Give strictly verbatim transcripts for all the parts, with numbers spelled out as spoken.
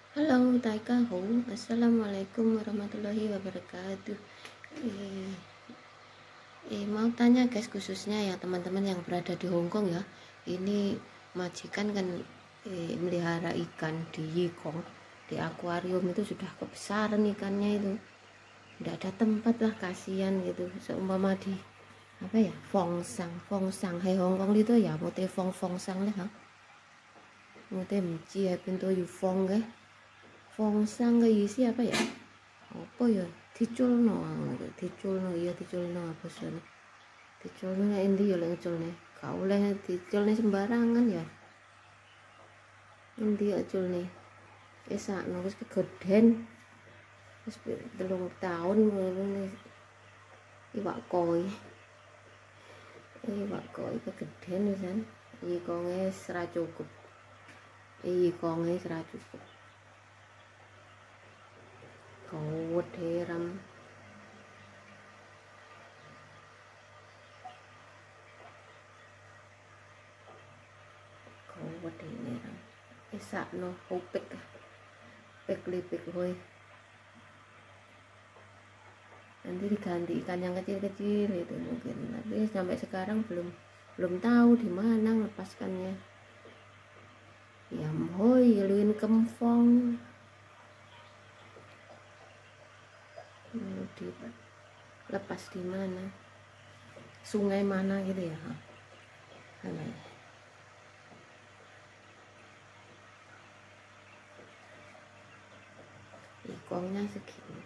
Halo, Taikahu. Assalamualaikum warahmatullahi wabarakatuh. Eh, eh, mau tanya guys, khususnya ya teman-teman yang berada di Hong Kong ya. Ini majikan kan eh, melihara ikan di Yikong, di akuarium itu sudah kebesaran ikannya itu. Tidak ada tempat lah, kasihan gitu. Seumpama di apa ya, Fongsang, Fongsang, hai Hong Kong itu ya, mau te Fong Fongsang lah, ha? Mau te mci hai pintu yu Fong ke. Fongsang ke isi apa ya? Apa ya? Diculno, diculno, iya diculno apa sih? Diculno nek endi ya lek ngeculne. Gak oleh diculne sembarangan ya. Endi ya culne? Wis sakno wis kegeden. Wis telung tahun ngono iwak koi. Iwak koi kegeden wisan. Ikonge ora cukup. Ikonge ora cukup. Kau deram. Kau deram. Isakno upik. Pek lipik kowe. Nanti diganti ikan yang kecil-kecil itu mungkin, tapi sampai sekarang belum belum tahu di mana melepaskannya. Ya hoi luin kempong. Mau dilepas di mana? Sungai mana gitu ya? Mana ya? Ikongnya segini.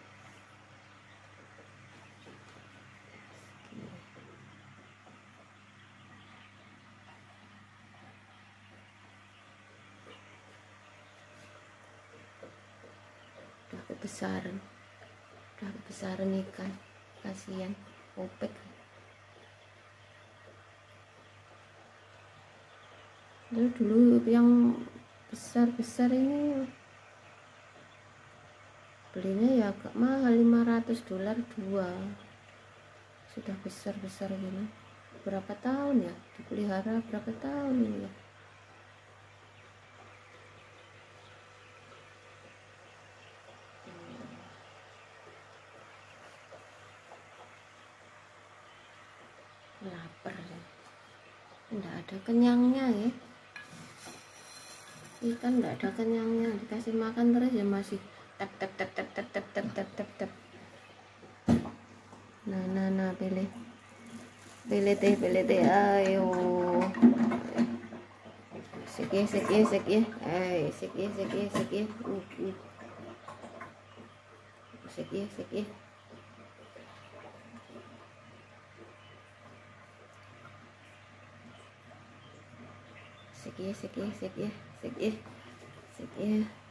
Udah kebesaran. Udah kebesaran ikan. Kasihan. Opek. Dulu dulu yang besar-besar ini belinya ya agak mahal, lima ratus dolar dua. Sudah besar-besar gini. Berapa tahun ya dipelihara, berapa tahun ini ya? Lapar ya. Enggak ada kenyangnya ya. Ikan enggak ada kenyangnya, dikasih makan terus ya masih tep tep tep tep tep tep tep tep tep tep. Nah nah nah pilih pilih teh pilih teh ayo seki seki seki ay seki seki seki uh uh seki seki seki seki seki seki seki